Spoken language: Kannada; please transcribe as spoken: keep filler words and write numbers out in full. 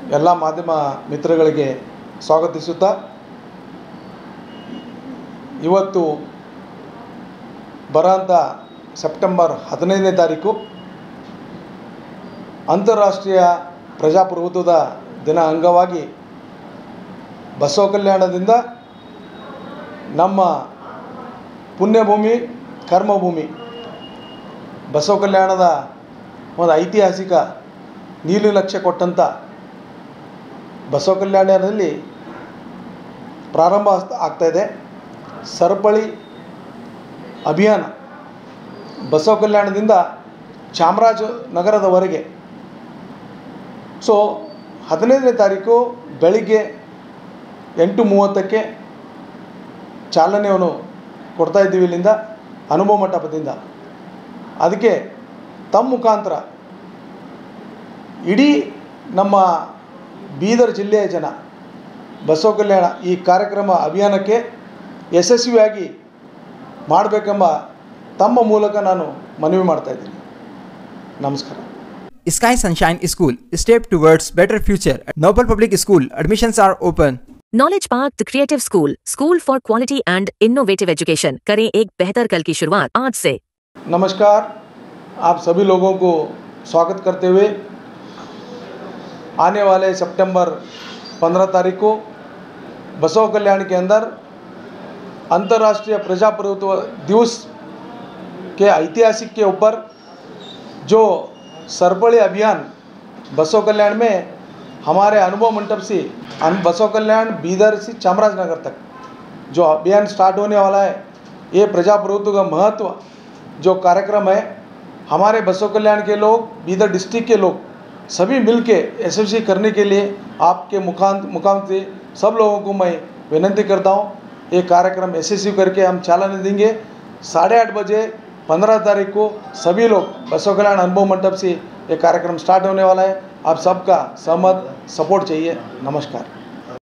ಎಲ್ಲ ಮಾಧ್ಯಮ ಮಿತ್ರಗಳಿಗೆ ಸ್ವಾಗತಿಸುತ್ತಾ ಇವತ್ತು ಬರೋಂಥ ಸೆಪ್ಟೆಂಬರ್ ಹದಿನೈದನೇ ತಾರೀಕು ಅಂತಾರಾಷ್ಟ್ರೀಯ ಪ್ರಜಾಪ್ರಭುತ್ವದ ದಿನ ಅಂಗವಾಗಿ ಬಸವ ಕಲ್ಯಾಣದಿಂದ ನಮ್ಮ ಪುಣ್ಯಭೂಮಿ ಕರ್ಮಭೂಮಿ ಬಸವ ಕಲ್ಯಾಣದ ಒಂದು ಐತಿಹಾಸಿಕ ನೀಲಿ ನಕ್ಷೆ ಕೊಟ್ಟಂಥ ಬಸವ ಕಲ್ಯಾಣದಲ್ಲಿ ಪ್ರಾರಂಭ ಆಗ್ತಾಯಿದೆ ಸರಪಳಿ ಅಭಿಯಾನ ಬಸವ ಕಲ್ಯಾಣದಿಂದ ಚಾಮರಾಜನಗರದವರೆಗೆ. ಸೊ ಹದಿನೈದನೇ ತಾರೀಕು ಬೆಳಿಗ್ಗೆ ಎಂಟು ಮೂವತ್ತಕ್ಕೆ ಚಾಲನೆಯನ್ನು ಕೊಡ್ತಾಯಿದ್ದೀವಿ ಇಲ್ಲಿಂದ ಅನುಭವ ಮಂಟಪದಿಂದ. ಅದಕ್ಕೆ ತಮ್ಮ ಮುಖಾಂತರ ಇಡೀ ನಮ್ಮ ಬೀದರ್ ಜಿಲ್ಲೆಯ ಜನ ಬಸವ ಕಲ್ಯಾಣ ಈ ಕಾರ್ಯಕ್ರಮ ಅಭಿಯಾನಕ್ಕೆ ಯಶಸ್ವಿಯಾಗಿ ಮಾಡಬೇಕೆಂಬ ತಮ್ಮ ಮೂಲಕ ನಾನು ಮನವಿ ಮಾಡ್ತಾ ಇದ್ದೀನಿ. ನಮಸ್ಕಾರ. Sky Sunshine School, step towards better future. Noble Public School, admissions are open. Knowledge Park, the creative school, school for quality and innovative education. करें एक बेहतर कल की शुरुआत आज से. नमस्कार, आप सभी लोगों को स्वागत करते हुए आने वाले सितंबर पंद्रह तारीख को बसव कल्याण के अंदर अंतर्राष्ट्रीय प्रजाप्रभुत्व दिवस के ऐतिहासिक के ऊपर जो सरपड़ी अभियान बसव कल्याण में हमारे अनुभव मंडप से बसव कल्याण बीदर से चामराजनगर तक जो अभियान स्टार्ट होने वाला है, ये प्रजाप्रभुत्व का महत्व जो कार्यक्रम है, हमारे बसव कल्याण के लोग, बीदर डिस्ट्रिक्ट के लोग सभी मिलके यशस्वी करने के लिए आपके मुखांत मुकाम से सब लोगों को मैं विनती करता हूँ. ये कार्यक्रम यशस्वी करके हम चालन देंगे. साढ़े आठ बजे पंद्रह तारीख को सभी लोग बसव कल्याण अनुभव मंडप से ये कार्यक्रम स्टार्ट होने वाला है. आप सबका सहमत सपोर्ट चाहिए. नमस्कार.